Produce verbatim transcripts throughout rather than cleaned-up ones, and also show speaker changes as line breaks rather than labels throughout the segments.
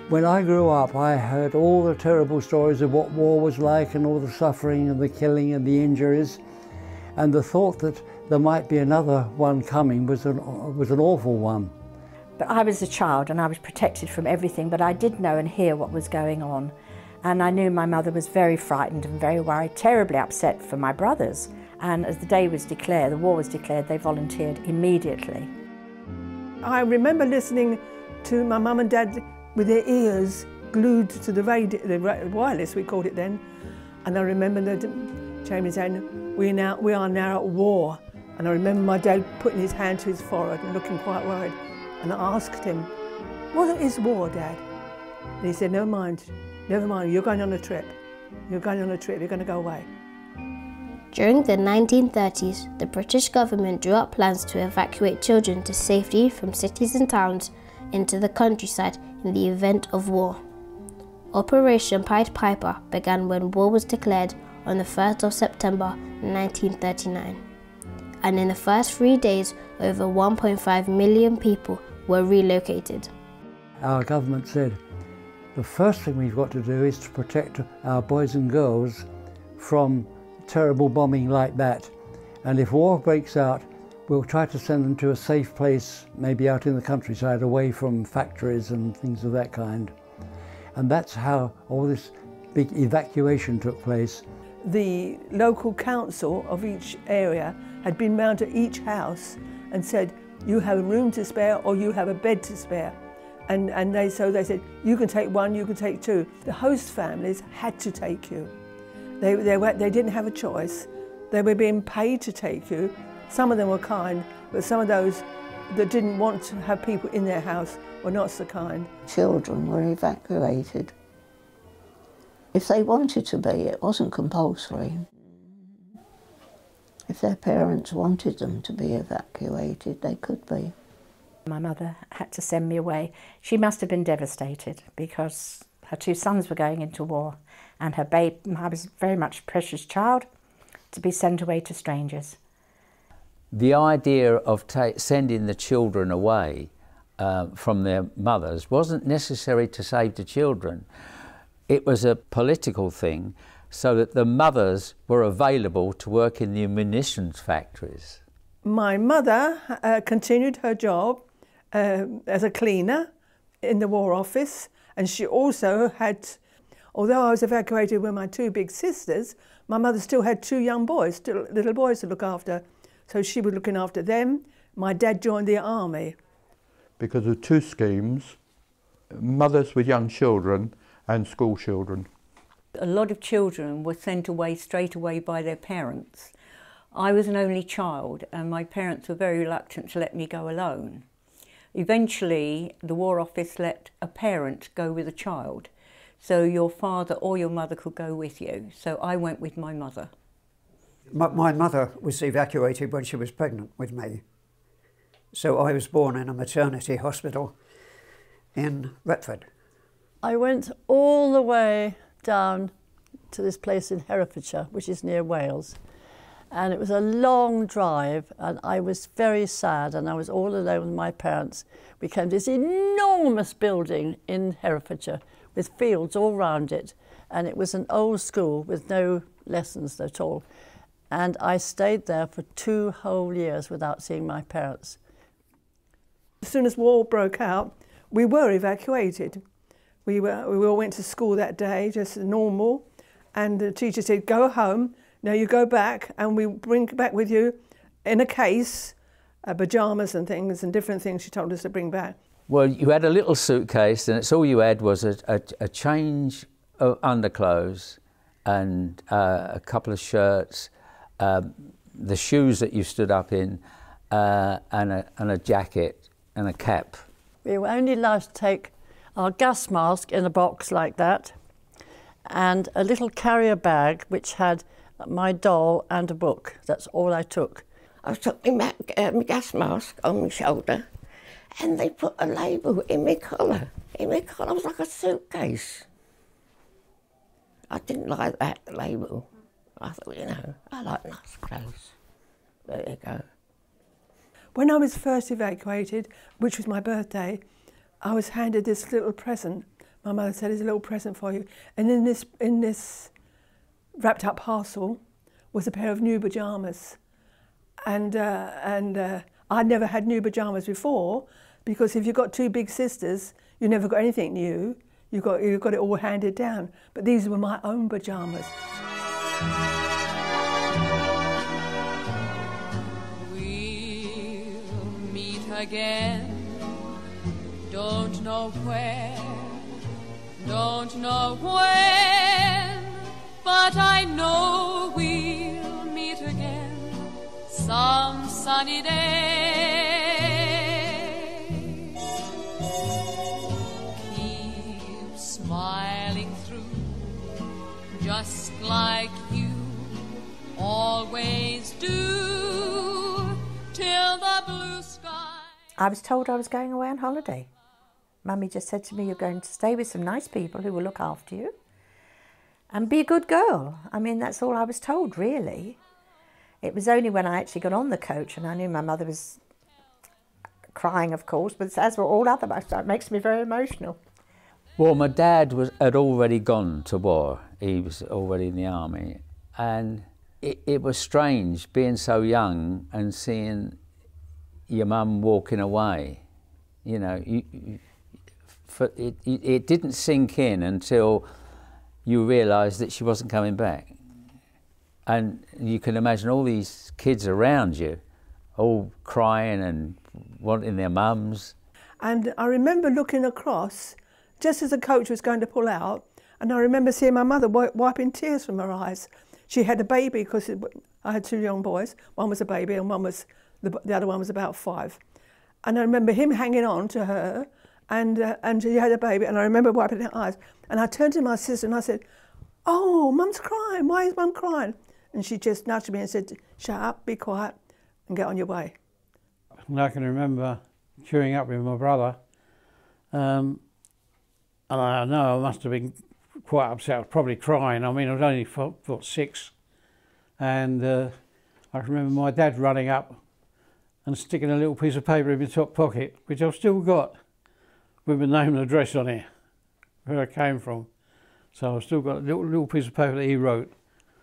When I grew up, I heard all the terrible stories of what war was like and all the suffering and the killing and the injuries. And the thought that there might be another one coming was an, was an awful one.
But I was a child and I was protected from everything, but I did know and hear what was going on. And I knew my mother was very frightened and very worried, terribly upset for my brothers. And as the day was declared, the war was declared, they volunteered immediately.
I remember listening to my mum and dad with their ears glued to the, radio, the wireless, we called it then. And I remember the, Jamie saying, we, now, we are now at war. And I remember my dad putting his hand to his forehead and looking quite worried. And I asked him, what is war, Dad? And he said, never mind, never mind, you're going on a trip. You're going on a trip, you're going to go away.
During the nineteen thirties, the British government drew up plans to evacuate children to safety from cities and towns into the countryside in the event of war. Operation Pied Piper began when war was declared on the first of September nineteen thirty-nine. And in the first three days, over one point five million people were relocated.
Our government said, the first thing we've got to do is to protect our boys and girls from terrible bombing like that. And if war breaks out, we'll try to send them to a safe place, maybe out in the countryside, away from factories and things of that kind. And that's how all this big evacuation took place.
The local council of each area had been round to each house and said, you have a room to spare or you have a bed to spare. And, and they, so they said, you can take one, you can take two. The host families had to take you. They, they, were, they didn't have a choice. They were being paid to take you. Some of them were kind, but some of those that didn't want to have people in their house were not so kind.
Children were evacuated. If they wanted to be, it wasn't compulsory. If their parents wanted them to be evacuated, they could be.
My mother had to send me away. She must have been devastated because her two sons were going into war and her babe, I was very much a precious child, to be sent away to strangers.
The idea of ta sending the children away uh, from their mothers wasn't necessary to save the children. It was a political thing so that the mothers were available to work in the munitions factories.
My mother uh, continued her job uh, as a cleaner in the War Office, and she also had, although I was evacuated with my two big sisters, my mother still had two young boys, still little boys to look after. So she was looking after them. My dad joined the army.
Because of two schemes, mothers with young children and school children.
A lot of children were sent away straight away by their parents. I was an only child and my parents were very reluctant to let me go alone. Eventually, the War Office let a parent go with a child. So your father or your mother could go with you. So I went with my mother.
My, my mother was evacuated when she was pregnant with me. So I was born in a maternity hospital in Retford.
I went all the way down to this place in Herefordshire, which is near Wales. And it was a long drive and I was very sad and I was all alone with my parents. We came to this enormous building in Herefordshire with fields all round it. And it was an old school with no lessons at all. And I stayed there for two whole years without seeing my parents.
As soon as war broke out, we were evacuated. We, were, we all went to school that day, just normal, and the teacher said, go home, now you go back and we bring back with you, in a case, uh, pyjamas and things and different things she told us to bring back.
Well, you had a little suitcase and it's all you had was a, a, a change of underclothes and uh, a couple of shirts, um, the shoes that you stood up in, uh, and, a, and a jacket and a cap.
We were only allowed to take our gas mask in a box like that and a little carrier bag which had my doll and a book. That's all I took.
I took my, uh, my gas mask on my shoulder and they put a label in my collar. In my collar was like a suitcase. I didn't like that label. I thought, you know, I like nice clothes. There you go.
When I was first evacuated, which was my birthday, I was handed this little present my mother said, "There's a little present for you." And in this, in this wrapped up parcel was a pair of new pyjamas. And, uh, and uh, I'd never had new pyjamas before, because if you've got two big sisters, you never got anything new. You got, you got it all handed down. But these were my own pyjamas.
We'll meet again. Don't know where, don't know when, but I know we'll meet again some sunny day. Keep smiling through, just like you always do, till the blue sky.
I was told I was going away on holiday. Mummy just said to me, "You're going to stay with some nice people who will look after you and be a good girl." I mean, that's all I was told, really. It was only when I actually got on the coach and I knew my mother was crying, of course, but as were all other mothers, it makes me very emotional.
Well, my dad was had already gone to war. He was already in the army. And it, it was strange being so young and seeing your mum walking away. You know, you, you, for, it, it, it didn't sink in until you realised that she wasn't coming back. And you can imagine all these kids around you, all crying and wanting their mums.
And I remember looking across, just as the coach was going to pull out, and I remember seeing my mother wiping tears from her eyes. She had a baby, because I had two young boys. One was a baby and one was, the, the other one was about five. And I remember him hanging on to her, and, uh, and she had a baby, and I remember wiping her eyes. And I turned to my sister and I said, "Oh, Mum's crying, why is Mum crying?" And she just nudged me and said, "Shut up, be quiet, and get on your way."
And I can remember queuing up with my brother, um, and I know I must have been quite upset. I was probably crying. I mean, I was only, what, six, and uh, I remember my dad running up and sticking a little piece of paper in my top pocket, which I've still got, with my name and address on it, where I came from. So I've still got a little, little piece of paper that he wrote.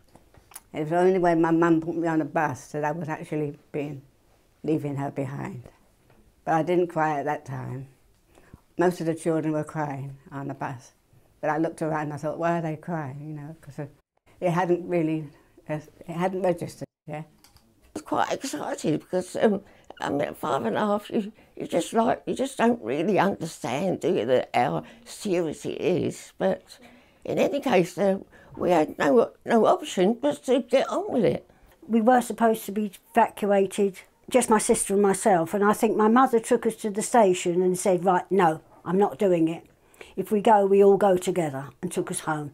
It was only when my mum put me on a bus that I was actually being, leaving her behind. But I didn't cry at that time. Most of the children were crying on the bus. But I looked around and I thought, why are they crying, you know, because it hadn't really, it hadn't registered, yeah.
I was quite excited because, um, I mean, at five and a half, you, you just like, you just don't really understand, do you, that how serious it is. But in any case, uh, we had no, no option but to get on with it.
We were supposed to be evacuated, just my sister and myself, and I think my mother took us to the station and said, "Right, no, I'm not doing it. If we go, we all go together," and took us home.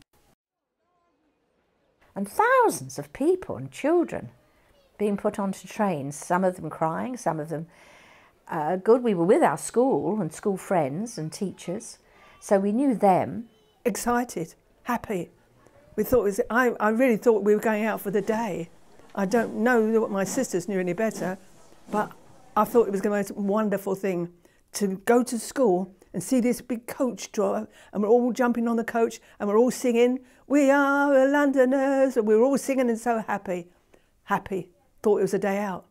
And thousands of people and children being put onto trains, some of them crying, some of them uh, good. We were with our school and school friends and teachers, so we knew them.
Excited, happy. We thought it was, I, I really thought we were going out for the day. I don't know what my sisters knew any better, but I thought it was going to be a wonderful thing to go to school and see this big coach drive, and we're all jumping on the coach and we're all singing, "We are Londoners," and we were all singing and so happy, happy. Thought it was a day out.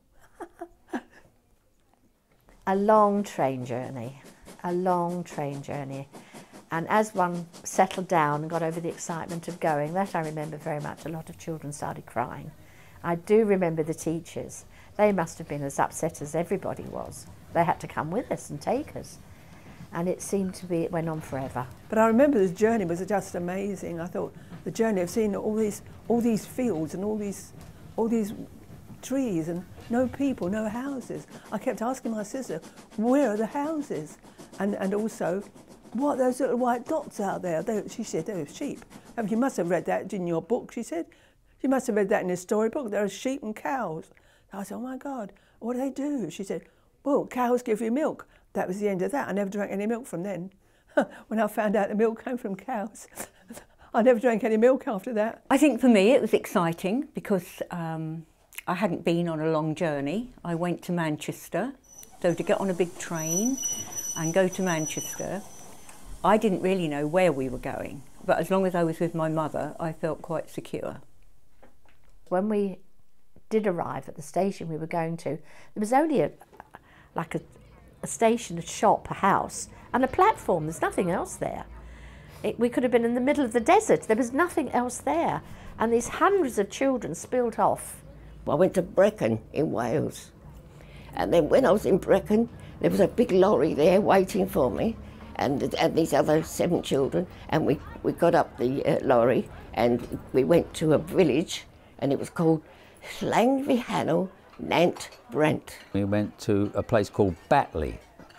A long train journey, a long train journey. And as one settled down and got over the excitement of going, that I remember very much, a lot of children started crying. I do remember the teachers. They must have been as upset as everybody was. They had to come with us and take us. And it seemed to be, it went on forever.
But I remember the journey was just amazing. I thought the journey of seeing all these, all these fields and all these, all these trees and no people, no houses. I kept asking my sister, where are the houses? And, and also, what are those little white dots out there? They, she said, they were sheep. And you must have read that in your book, she said. You must have read that in a storybook. There are sheep and cows. I said, "Oh my God, what do they do?" She said, "Well, cows give you milk." That was the end of that. I never drank any milk from then. When I found out the milk came from cows, I never drank any milk after that.
I think for me it was exciting because um, I hadn't been on a long journey. I went to Manchester, so to get on a big train and go to Manchester I didn't really know where we were going, but as long as I was with my mother, I felt quite secure.
When we did arrive at the station we were going to, there was only a, like a, a station, a shop, a house, and a platform. There's nothing else there. It, we could have been in the middle of the desert. There was nothing else there. And these hundreds of children spilled off.
I went to Brecon in Wales. And then when I was in Brecon, there was a big lorry there waiting for me, and, and these other seven children. And we, we got up the uh, lorry and we went to a village, and it was called Llangvihanol Nant Brent.
We went to a place called Batley,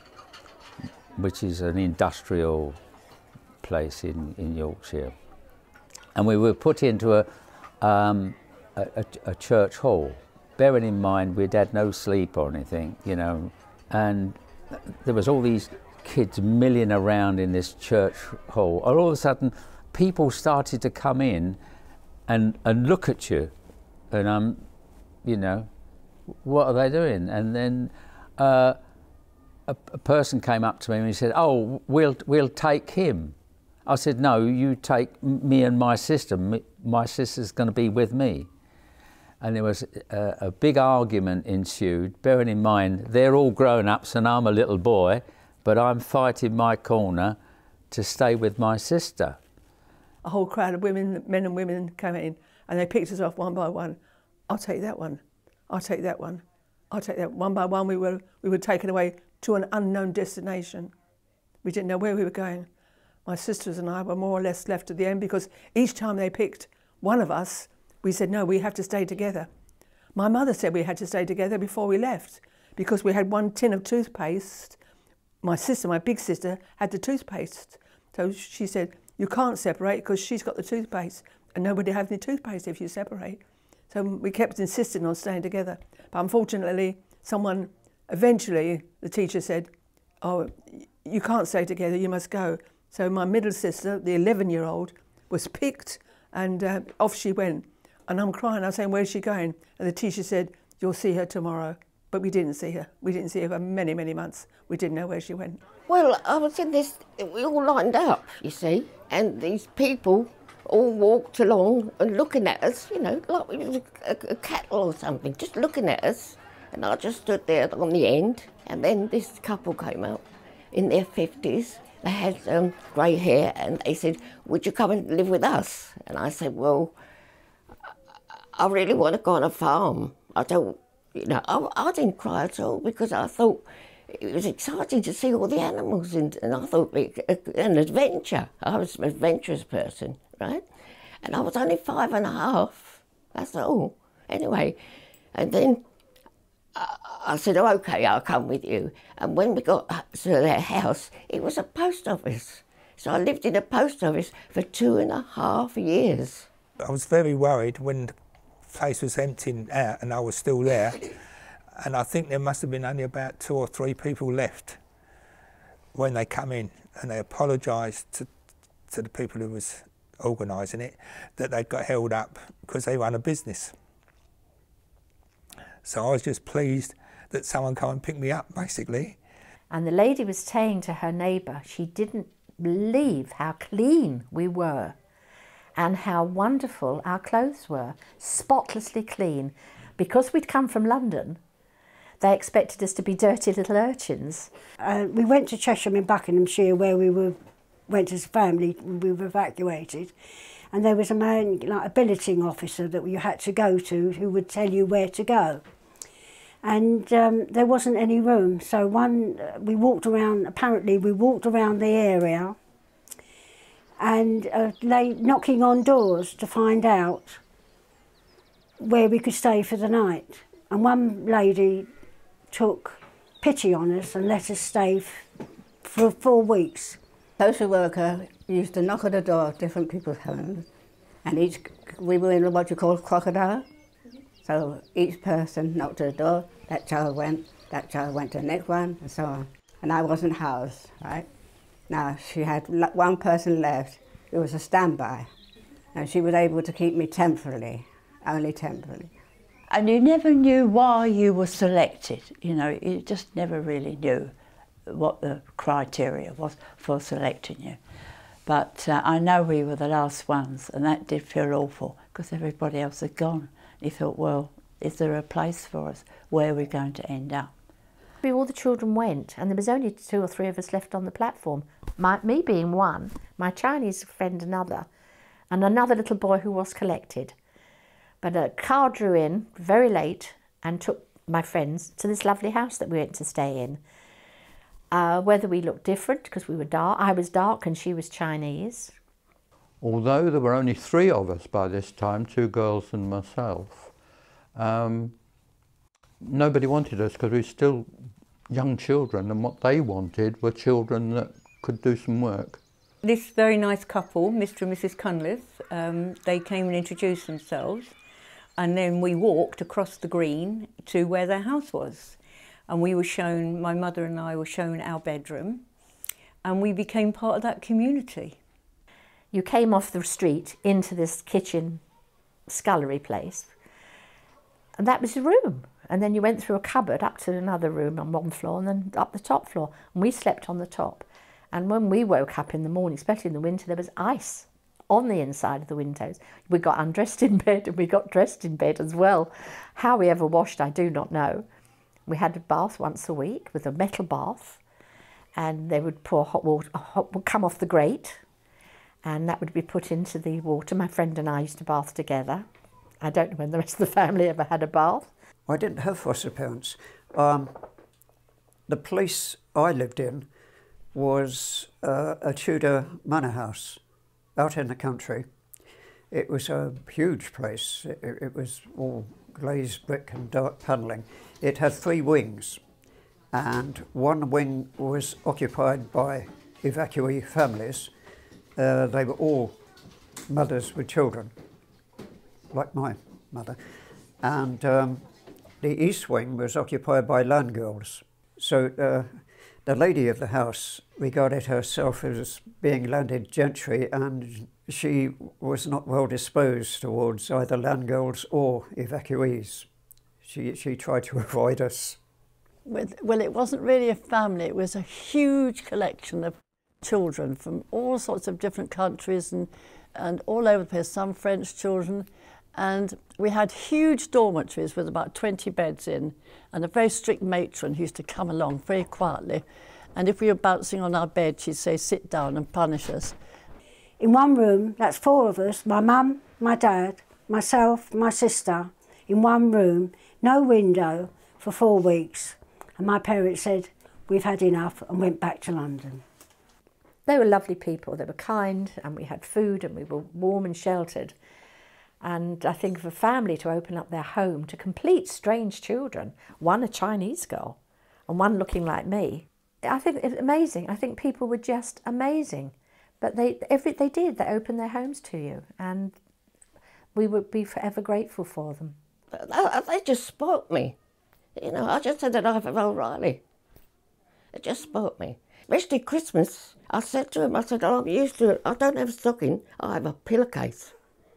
which is an industrial place in, in Yorkshire. And we were put into a, um, a, a, a church hall, bearing in mind we'd had no sleep or anything, you know, and there was all these kids milling around in this church hall. And all of a sudden, people started to come in and, and look at you, and um, you know, what are they doing? And then uh, a, a person came up to me and he said, "Oh, we'll we'll take him." I said, "No, you take me and my sister. My sister's going to be with me." And there was a, a big argument ensued, bearing in mind they're all grown-ups and I'm a little boy, but I'm fighting my corner to stay with my sister.
A whole crowd of women, men and women came in, and they picked us off one by one. "I'll take that one. I'll take that one. I'll take that." One by one, we were, we were taken away to an unknown destination. We didn't know where we were going. My sisters and I were more or less left at the end, because each time they picked one of us, we said, "No, we have to stay together." My mother said we had to stay together before we left, because we had one tin of toothpaste. My sister, my big sister, had the toothpaste. So she said, "You can't separate because she's got the toothpaste, and nobody has any toothpaste if you separate." So we kept insisting on staying together. But unfortunately, someone, eventually, the teacher said, "Oh, you can't stay together, you must go." So my middle sister, the eleven-year-old, was picked, and uh, off she went. And I'm crying, I'm saying, "Where's she going?" And the teacher said, "You'll see her tomorrow." But we didn't see her. We didn't see her for many, many months. We didn't know where she went.
Well, I was in this, we all lined up, you see, and these people all walked along and looking at us, you know, like we was a, a, a cattle or something, just looking at us. And I just stood there on the end, and then this couple came up in their fifties. They had um, grey hair, and they said, "Would you come and live with us?" And I said, "Well, I really want to go on a farm. I don't, you know," I, I didn't cry at all, because I thought it was exciting to see all the animals, and, and I thought it, an adventure. I was an adventurous person, right? And I was only five and a half, that's all. Anyway, and then I, I said, "Oh, okay, I'll come with you." And when we got to their house, it was a post office. So I lived in a post office for two and a half years.
I was very worried when the place was emptying out and I was still there. And I think there must have been only about two or three people left when they come in, and they apologised to, to the people who was organising it that they'd got held up because they run a business. So I was just pleased that someone came and picked me up, basically.
And the lady was saying to her neighbour she didn't believe how clean we were and how wonderful our clothes were, spotlessly clean. Because we'd come from London, they expected us to be dirty little urchins.
Uh, we went to Chesham in Buckinghamshire, where we were went as a family. We were evacuated, and there was a man, like a billeting officer, that you had to go to, who would tell you where to go. And um, there wasn't any room, so one uh, we walked around. Apparently, we walked around the area and uh, lay knocking on doors to find out where we could stay for the night. And one lady took pity on us and let us stay f for four weeks.
Social worker used to knock at the door of different people's homes, and each we were in what you call crocodile. So each person knocked at the door, that child went, that child went to the next one, and so on. And I wasn't housed, right? Now, she had one person left who was a standby, and she was able to keep me temporarily, only temporarily.
And you never knew why you were selected, you know, you just never really knew. what the criteria was for selecting you. But uh, I know we were the last ones, and that did feel awful because everybody else had gone. You thought, well, is there a place for us? Where are we going to end up?
All the children went, and there was only two or three of us left on the platform. My, me being one, my Chinese friend another, and another little boy who was collected. But a car drew in very late and took my friends to this lovely house that we went to stay in. Uh, whether we looked different because we were dark, I was dark and she was Chinese.
Although there were only three of us by this time, two girls and myself, um, nobody wanted us because we were still young children, and what they wanted were children that could do some work.
This very nice couple, Mister and Missus Cunliffe, um, they came and introduced themselves, and then we walked across the green to where their house was. And we were shown, my mother and I were shown our bedroom, and we became part of that community.
You came off the street into this kitchen scullery place, and that was the room. And then you went through a cupboard up to another room on one floor and then up the top floor. And we slept on the top. And when we woke up in the morning, especially in the winter, there was ice on the inside of the windows. We got undressed in bed and we got dressed in bed as well. How we ever washed, I do not know. We had a bath once a week with a metal bath, and they would pour hot water, hot would come off the grate, and that would be put into the water. My friend and I used to bath together. I don't know when the rest of the family ever had a bath.
I didn't have foster parents. Um, the place I lived in was uh, a Tudor manor house out in the country. It was a huge place. It, it was all glazed brick and dark panelling. It had three wings, and one wing was occupied by evacuee families. Uh, they were all mothers with children, like my mother. And um, the east wing was occupied by land girls. So uh, the lady of the house regarded herself as being landed gentry, and she was not well disposed towards either land girls or evacuees. She, she tried to avoid us.
Well, it wasn't really a family, it was a huge collection of children from all sorts of different countries and, and all over the place, some French children. And we had huge dormitories with about twenty beds in, and a very strict matron who used to come along very quietly. And if we were bouncing on our bed, she'd say, sit down and punish us.
In one room, that's four of us, my mum, my dad, myself, my sister, in one room, no window, for four weeks. And my parents said, we've had enough, and went back to London.
They were lovely people, they were kind, and we had food, and we were warm and sheltered. And I think for a family to open up their home to complete strange children, one a Chinese girl, and one looking like me, I think it's amazing. I think people were just amazing. But they, every, they did, they opened their homes to you, and we would be forever grateful for them.
They just spoke me. You know, I just had a knife of O'Reilly. It just spoke me. Especially Christmas, I said to him, I said, oh, I'm used to it. I don't have a stocking, I have a pillowcase.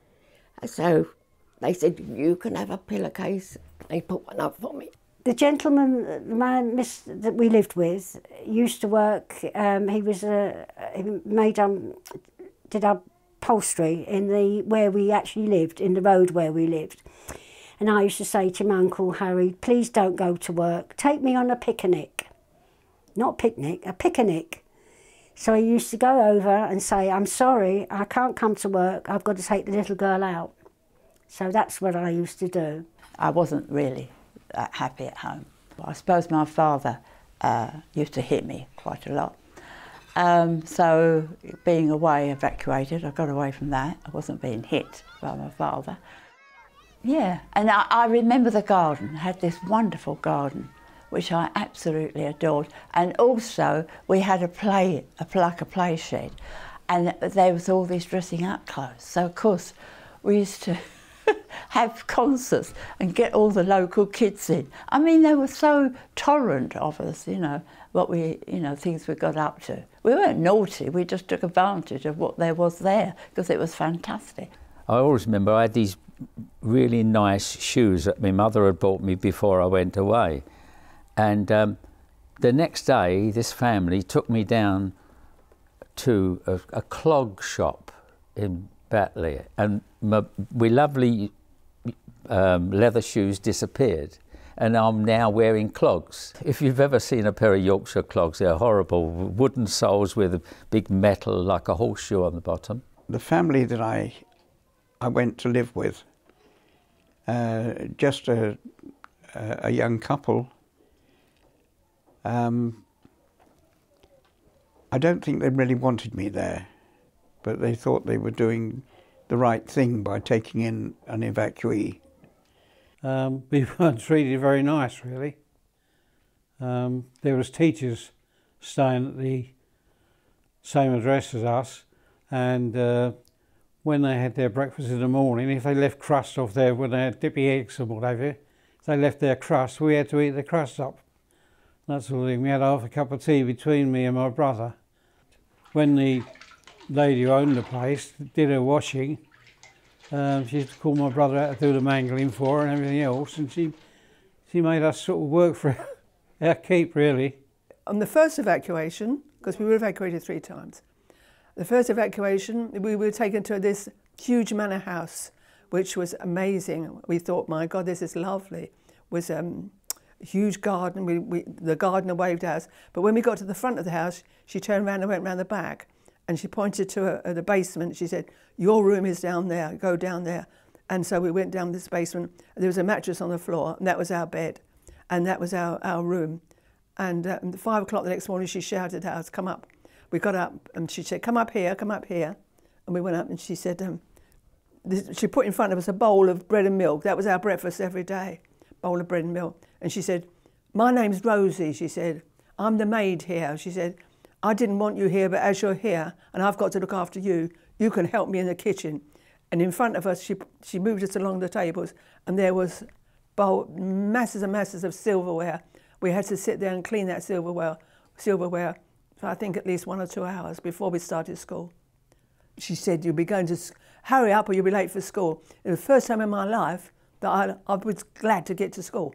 So they said, you can have a pillowcase. They put one up for me.
The gentleman, the man miss, that we lived with, used to work, um, he was a, he made, um, did upholstery in the, where we actually lived, in the road where we lived. And I used to say to my Uncle Harry, please don't go to work, take me on a picnic. Not picnic, a picnic. So he used to go over and say, I'm sorry, I can't come to work, I've got to take the little girl out. So that's what I used to do.
I wasn't really uh, happy at home. I suppose my father uh, used to hit me quite a lot. Um, so being away, evacuated, I got away from that. I wasn't being hit by my father. Yeah, and I, I remember the garden, I had this wonderful garden, which I absolutely adored. And also, we had a play, a, like a play shed, and there was all these dressing up clothes. So, of course, we used to have concerts and get all the local kids in. I mean, they were so tolerant of us, you know, what we, you know, things we got up to. We weren't naughty, we just took advantage of what there was there, because it was fantastic.
I always remember I had these really nice shoes that my mother had bought me before I went away. And um, The next day, this family took me down to a, a clog shop in Batley, and my, my lovely um, leather shoes disappeared, and I'm now wearing clogs. If you've ever seen a pair of Yorkshire clogs, they're horrible, wooden soles with a big metal like a horseshoe on the bottom.
The family that I, I went to live with, uh, just a, a young couple, um, I don't think they really wanted me there, but they thought they were doing the right thing by taking in an evacuee.
Um, we weren't treated very nice, really. Um, there was teachers staying at the same address as us, and uh, when they had their breakfast in the morning, if they left crust off there, when they had dippy eggs and whatever, if they left their crust, we had to eat the crust up. That sort of thing. We had half a cup of tea between me and my brother. When the lady who owned the place did her washing, um, she used to call my brother out to do the mangling for her and everything else, and she, she made us sort of work for our keep, really.
On the first evacuation, because we were evacuated three times, the first evacuation, we were taken to this huge manor house, which was amazing. We thought, my God, this is lovely. It was um, a huge garden. We, we, the gardener waved at us. But when we got to the front of the house, she turned around and went round the back, and she pointed to a, a, the basement. She said, your room is down there, go down there. And so we went down this basement. There was a mattress on the floor, and that was our bed. And that was our, our room. And uh, at five o'clock the next morning, she shouted at us, come up. We got up, and she said, come up here, come up here. And we went up, and she said, um, this, she put in front of us a bowl of bread and milk. That was our breakfast every day, bowl of bread and milk. And she said, my name's Rosie, she said. I'm the maid here. She said, I didn't want you here, but as you're here, and I've got to look after you, you can help me in the kitchen. And in front of us, she, she moved us along the tables, and there was bowl, masses and masses of silverware. We had to sit there and clean that silverware, silverware for I think at least one or two hours before we started school. She said, you'll be going to, hurry up or you'll be late for school. It was the first time in my life that I, I was glad to get to school.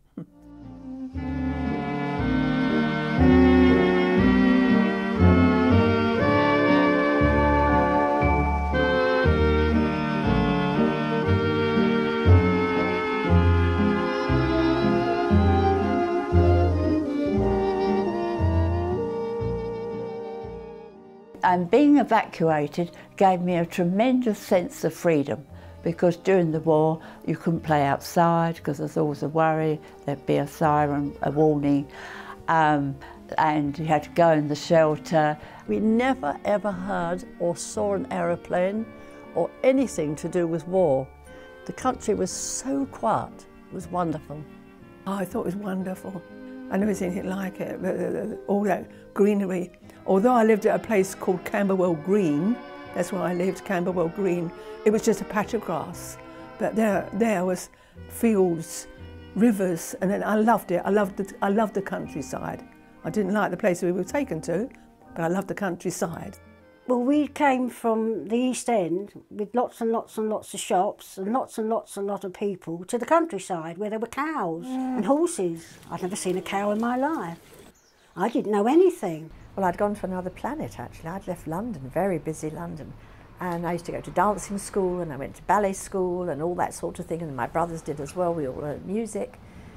And being evacuated gave me a tremendous sense of freedom, because during the war you couldn't play outside because there's always a worry, there'd be a siren, a warning, um, and you had to go in the shelter.
We never ever heard or saw an aeroplane or anything to do with war. The country was so quiet, it was wonderful.
Oh, I thought it was wonderful. I never seen anything like it, all that greenery. Although I lived at a place called Camberwell Green, that's where I lived, Camberwell Green, it was just a patch of grass. But there, there was fields, rivers, and then I loved it. I loved the, I loved the countryside. I didn't like the place we were taken to, but I loved the countryside.
Well, we came from the East End with lots and lots and lots of shops and lots and lots and lot of people to the countryside where there were cows mm. and horses. I'd never seen a cow in my life. I didn't know anything.
Well, I'd gone to another planet, actually. I'd left London, very busy London. And I used to go to dancing school, and I went to ballet school and all that sort of thing, and my brothers did as well. We all learned music.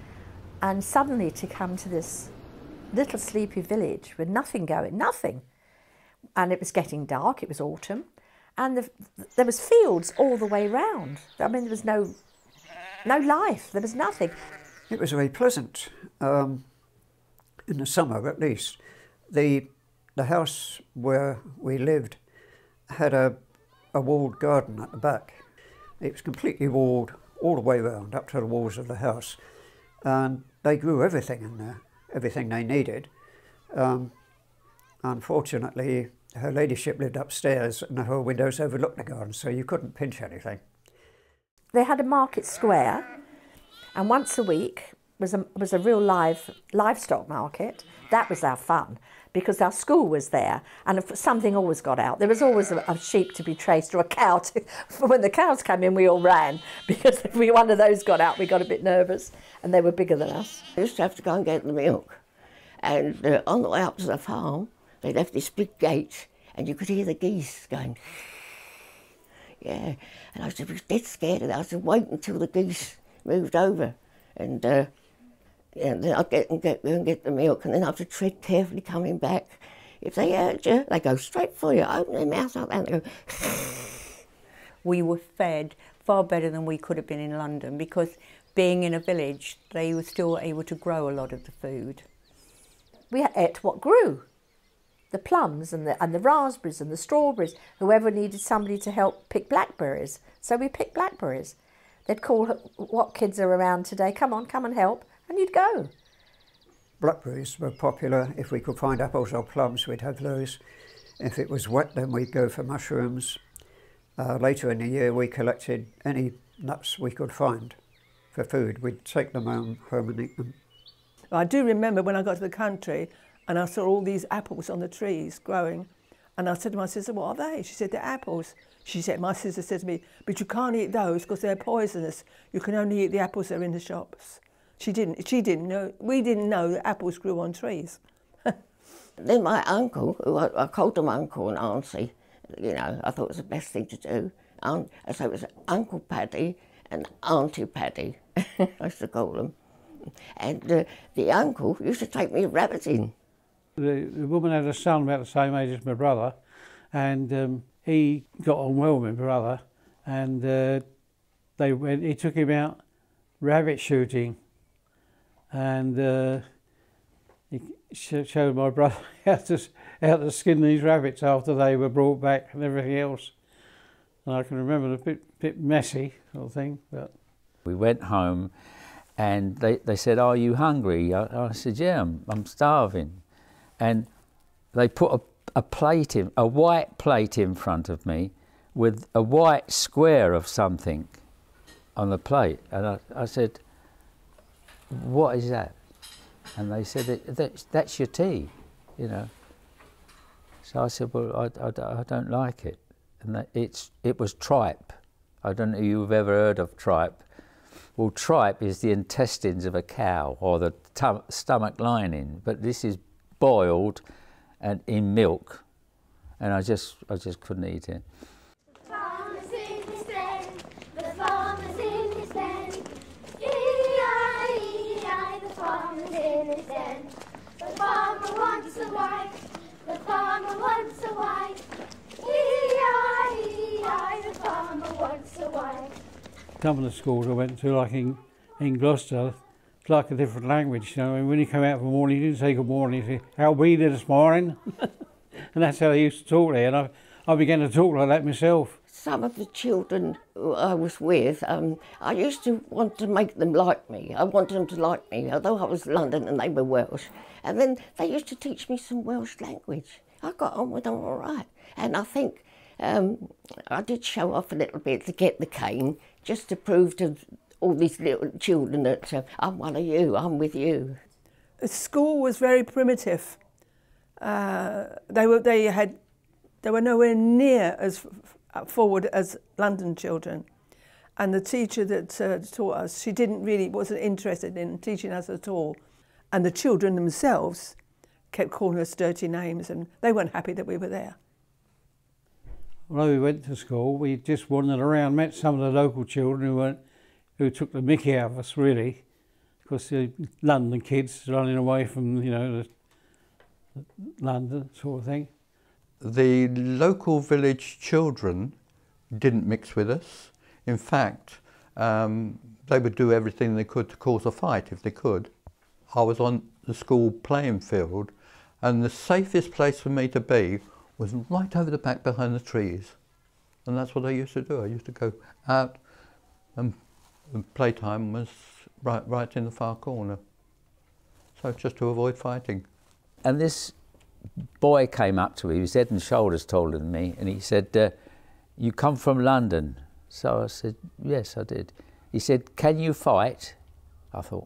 And suddenly to come to this little sleepy village with nothing going, nothing. And it was getting dark, it was autumn, and the, there was fields all the way round. I mean, there was no, no life, there was nothing.
It was very pleasant, um, in the summer at least. The, the house where we lived had a, a walled garden at the back. It was completely walled all the way round, up to the walls of the house. And they grew everything in there, everything they needed. Um, unfortunately, her ladyship lived upstairs and her windows overlooked the garden, so you couldn't pinch anything.
They had a market square, and once a week was a, was a real live livestock market. That was our fun, because our school was there, and if something always got out. There was always a, a sheep to be traced or a cow. To, when the cows came in, we all ran, because if we, one of those got out, we got a bit nervous, and they were bigger than us.
I used to have to go and get the milk, And uh, on the way up to the farm, they left this big gate, and you could hear the geese going, yeah. And I was, I was dead scared of that. I said, wait until the geese moved over. And, uh, yeah, then I'd get and get and get the milk, and then I have to tread carefully coming back. If they hurt you, they go straight for you, open their mouth like that, and they go.
We were fed far better than we could have been in London, because being in a village, they were still able to grow a lot of the food.
We ate what grew. The plums and the, and the raspberries and the strawberries. Whoever needed somebody to help pick blackberries. So we picked blackberries. They'd call what kids are around today, come on, come and help, and you'd go.
Blackberries were popular. If we could find apples or plums, we'd have those. If it was wet, then we'd go for mushrooms. Uh, later in the year, we collected any nuts we could find for food. We'd take them home, home and eat them.
I do remember when I got to the country and I saw all these apples on the trees growing, and I said to my sister, what are they? She said, they're apples. She said, my sister said to me, but you can't eat those because they're poisonous. You can only eat the apples that are in the shops. She didn't, she didn't know, we didn't know that apples grew on trees.
Then my uncle, who I, I called him uncle and auntie, you know, I thought it was the best thing to do. Um, so it was Uncle Paddy and Auntie Paddy, I used to call them. And uh, the uncle used to take me rabbiting.
The, the woman had a son about the same age as my brother, and um, he got on well with my brother, and uh, they went, he took him out rabbit shooting, and uh, he showed my brother how to, how to skin these rabbits after they were brought back and everything else. And I can remember it a bit, bit messy sort of thing. But
we went home and they, they said, are you hungry? I, I said, yeah, I'm, I'm starving. And they put a, a plate in, a white plate in front of me with a white square of something on the plate. And I, I said, what is that? And they said, that, that's your tea, you know. So I said, well, I, I, I don't like it. And that it's, it was tripe. I don't know if you've ever heard of tripe. Well, tripe is the intestines of a cow, or the stomach lining, but this is boiled and in milk, and I just, I just couldn't eat it.
The farmer's in his den, the farmer's in his den, E I E I, the farmer's in his den. The farmer wants a wife, the farmer wants a wife, E I E I, the farmer wants a wife.
Some of the schools I went to, like in, in Gloucester, it's like a different language, you know. And when you come out for the morning, you didn't say good morning, you say, how we did this morning? And that's how they used to talk there, and I, I began to talk like that myself.
Some of the children who I was with, um, I used to want to make them like me. I wanted them to like me, although I was London and they were Welsh. And then they used to teach me some Welsh language. I got on with them all right. And I think um, I did show off a little bit to get the cane, just to prove to all these little children that uh, I'm one of you, I'm with you.
The school was very primitive. Uh, they were they had they were nowhere near as forward as London children, and the teacher that uh, taught us, she didn't really wasn't interested in teaching us at all, and the children themselves kept calling us dirty names, and they weren't happy that we were there.
Although we went to school, we just wandered around, met some of the local children who weren't, who took the mickey out of us, really, because the London kids running away from, you know, the, the London sort of thing.
The local village children didn't mix with us. In fact, um, they would do everything they could to cause a fight if they could. I was on the school playing field, and the safest place for me to be was right over the back behind the trees. And that's what I used to do. I used to go out, and, and playtime was right, right in the far corner. So just to avoid fighting.
And this boy came up to me, he was head and shoulders taller than me, and he said, uh, you come from London? So I said, yes, I did. He said, can you fight? I thought,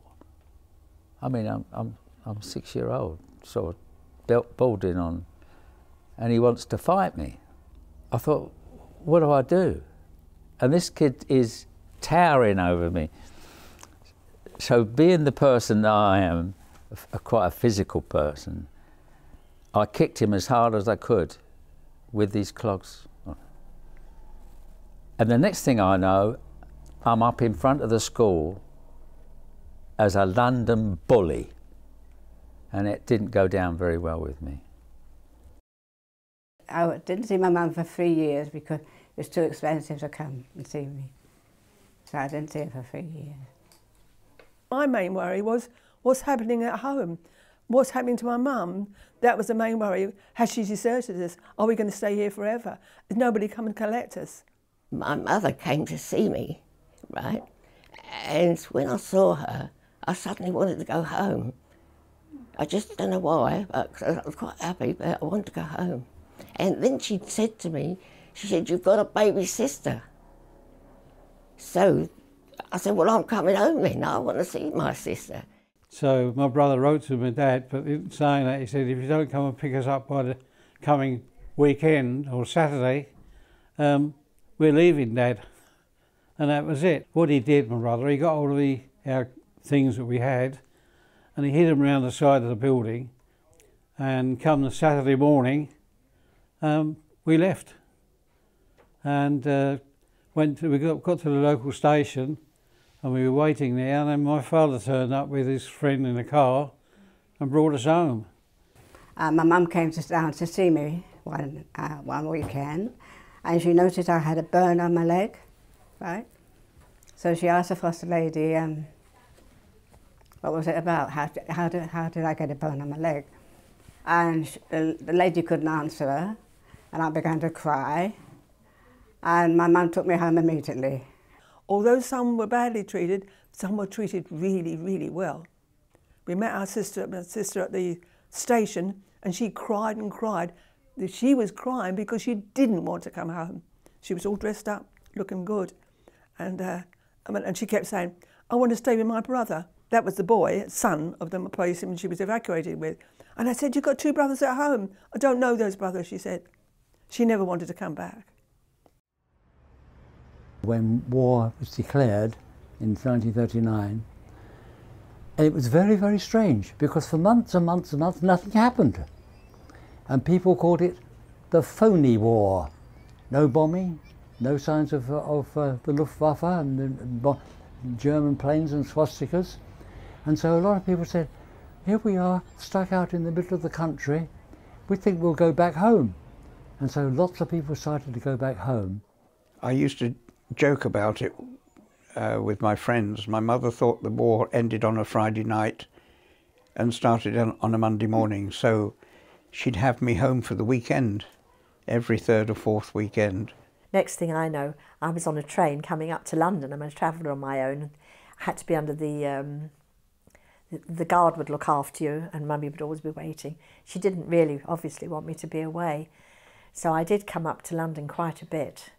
I mean, I'm, I'm, I'm six year old, sort of belt balding on, and he wants to fight me. I thought, what do I do? And this kid is towering over me. So being the person that I am, a, quite a physical person, I kicked him as hard as I could with these clogs. And the next thing I know, I'm up in front of the school as a London bully, and it didn't go down very well with me.
I didn't see my mum for three years because it was too expensive to come and see me. So I didn't see her for three years.
My main worry was what's happening at home. What's happening to my mum? That was the main worry. Has she deserted us? Are we going to stay here forever? Is nobody come and collect us?
My mother came to see me, right? And when I saw her, I suddenly wanted to go home. I just don't know why, but I was quite happy, but I wanted to go home. And then she said to me, she said, "You've got a baby sister." So I said, "Well, I'm coming home then. I want to see my sister."
So my brother wrote to my dad, but in saying that, he said, "If you don't come and pick us up by the coming weekend or Saturday, um, we're leaving, Dad." And that was it. What he did, my brother, he got all of the our things that we had, and he hid them around the side of the building. And come the Saturday morning, um, we left, and uh, went to, we got, got to the local station, and we were waiting there, and then my father turned up with his friend in the car and brought us home.
Uh, my mum came to, down to see me one, uh, one weekend, and she noticed I had a burn on my leg, right? So she asked the foster lady, um, what was it about? How, how, did, how did I get a burn on my leg? And she, the, the lady couldn't answer her, and I began to cry, and my mum took me home immediately.
Although some were badly treated, some were treated really, really well. We met our sister, my sister at the station, and she cried and cried. She was crying because she didn't want to come home. She was all dressed up, looking good. And, uh, and she kept saying, "I want to stay with my brother." That was the boy, son of the place she was evacuated with. And I said, "You've got two brothers at home." "I don't know those brothers," she said. She never wanted to come back.
When war was declared in nineteen thirty-nine, it was very, very strange because for months and months and months nothing happened. And people called it the phony war. No bombing, no signs of, of uh, the Luftwaffe and the German planes and swastikas. And so a lot of people said, "Here we are, stuck out in the middle of the country. We think we'll go back home." And so lots of people started to go back home.
I used to joke about it uh, with my friends. My mother thought the war ended on a Friday night and started on, on a Monday morning, so she'd have me home for the weekend, every third or fourth weekend.
Next thing I know, I was on a train coming up to London. I'm a traveller on my own. I had to be under the, um, the, the guard would look after you and Mummy would always be waiting. She didn't really, obviously, want me to be away. So I did come up to London quite a bit.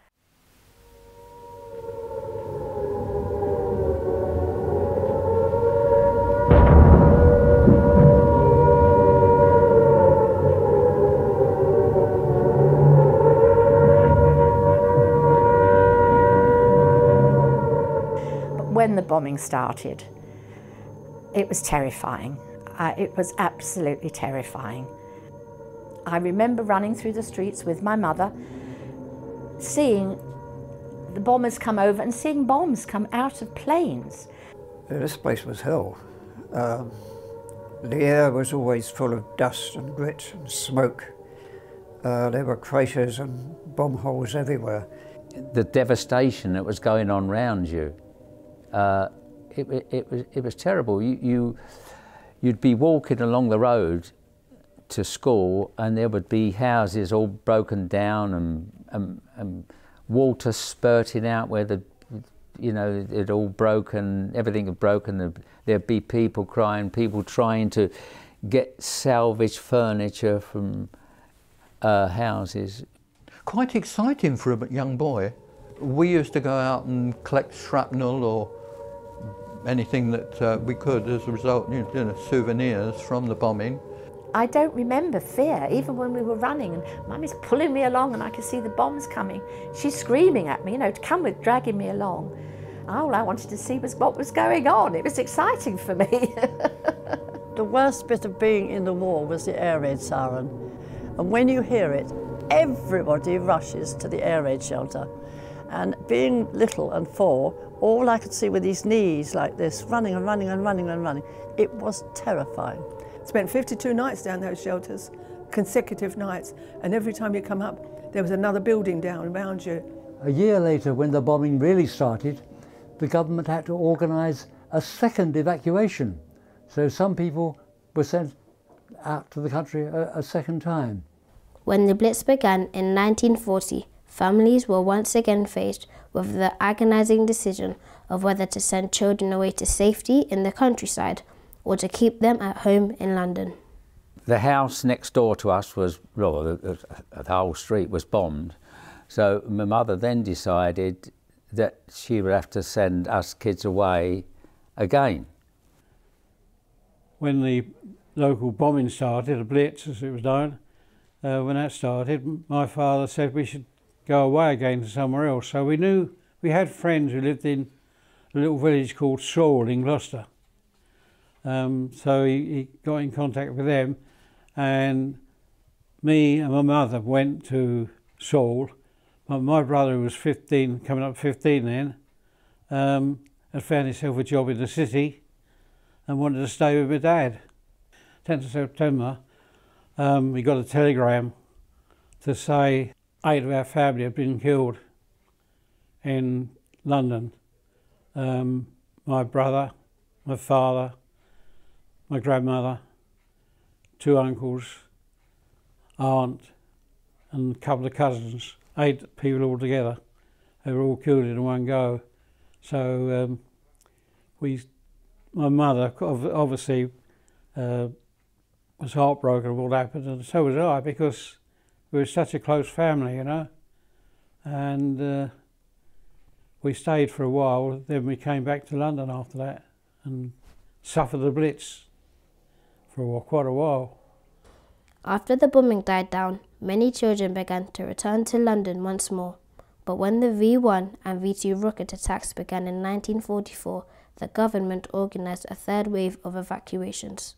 When the bombing started, it was terrifying. Uh, it was absolutely terrifying. I remember running through the streets with my mother, seeing the bombers come over and seeing bombs come out of planes.
This place was hell. Um, the air was always full of dust and grit and smoke. Uh, there were craters and bomb holes everywhere.
The devastation that was going on around you, uh, it, it, it, was, it was terrible. You, you, you'd be walking along the road to school and there would be houses all broken down and, and, and water spurting out where the, you know, it all broken, everything had broken. There'd be people crying, people trying to get salvaged furniture from uh, houses.
Quite exciting for a young boy. We used to go out and collect shrapnel or anything that uh, we could as a result, you know, souvenirs from the bombing.
I don't remember fear, even when we were running and Mummy's pulling me along and I could see the bombs coming. She's screaming at me, you know, to come with, dragging me along. All I wanted to see was what was going on. It was exciting for me.
The worst bit of being in the war was the air raid siren. And when you hear it, everybody rushes to the air raid shelter. And being little and four, all I could see were these knees like this, running and running and running and running. It was terrifying.
Spent fifty-two nights down those shelters, consecutive nights, and every time you come up, there was another building down around you.
A year later, when the bombing really started, the government had to organise a second evacuation. So some people were sent out to the country a, a second time.
When the Blitz began in nineteen forty, families were once again faced with the agonising decision of whether to send children away to safety in the countryside or to keep them at home in London.
The house next door to us was, well, the, the whole street was bombed. So my mother then decided that she would have to send us kids away again.
When the local bombing started, a Blitz as it was known, uh, when that started, my father said we should go away again to somewhere else. So we knew, we had friends who lived in a little village called Saul in Gloucester. Um, so he, he got in contact with them, and me and my mother went to Saul. My, my brother, who was fifteen, coming up fifteen then, um, had found himself a job in the city and wanted to stay with my dad. tenth of September, um, we got a telegram to say eight of our family had been killed in London. Um, my brother, my father, my grandmother, two uncles, aunt, and a couple of cousins, eight people altogether. They were all killed in one go. So um, we, my mother obviously uh, was heartbroken of what happened, and so was I, because we were such a close family, you know. And uh, we stayed for a while, then we came back to London after that and suffered the Blitz for a while, quite a while.
After the bombing died down, many children began to return to London once more. But when the V one and V two rocket attacks began in nineteen forty-four, the government organised a third wave of evacuations.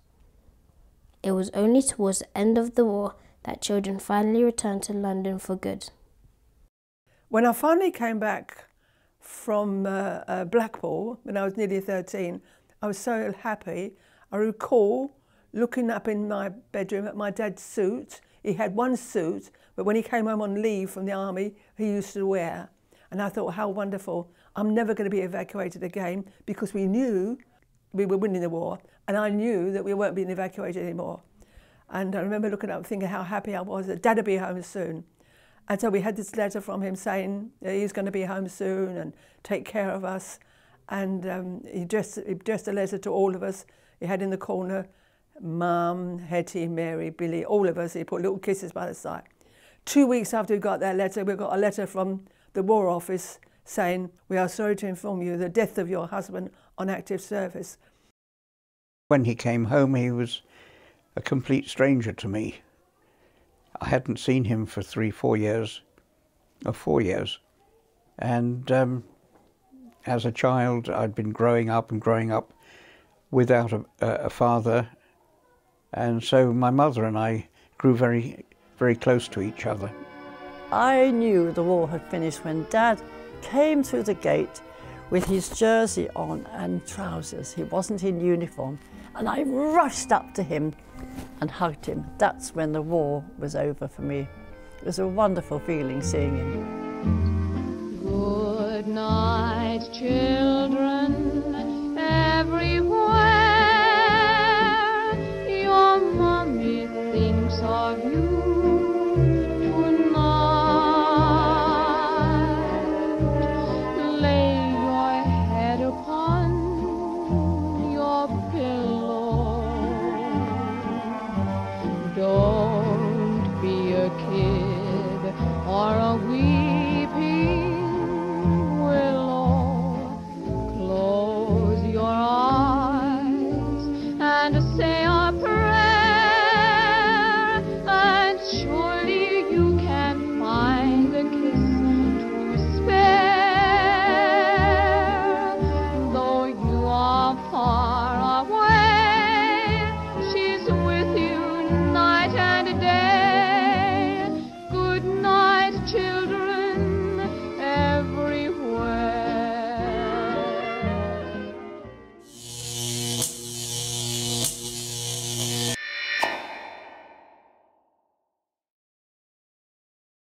It was only towards the end of the war that children finally returned to London for good.
When I finally came back from uh, uh, Blackpool, when I was nearly thirteen, I was so happy. I recall looking up in my bedroom at my dad's suit. He had one suit, but when he came home on leave from the army, he used to wear. And I thought, how wonderful. I'm never going to be evacuated again, because we knew we were winning the war, and I knew that we weren't being evacuated anymore. And I remember looking up and thinking how happy I was that Dad would be home soon. And so we had this letter from him saying that he's going to be home soon and take care of us. And um, he, addressed, he addressed a letter to all of us. He had in the corner, Mum, Hetty, Mary, Billy, all of us. He put little kisses by the side. Two weeks after we got that letter, we got a letter from the War Office saying, we are sorry to inform you the death of your husband on active service.
When he came home, he was a complete stranger to me. I hadn't seen him for three, four years, or four years. And um, as a child, I'd been growing up and growing up without a, a father. And so my mother and I grew very, very close to each other.
I knew the war had finished when Dad came through the gate with his jersey on and trousers. He wasn't in uniform. And I rushed up to him and hugged him. That's when the war was over for me. It was a wonderful feeling seeing him.
Good night, children, everyone.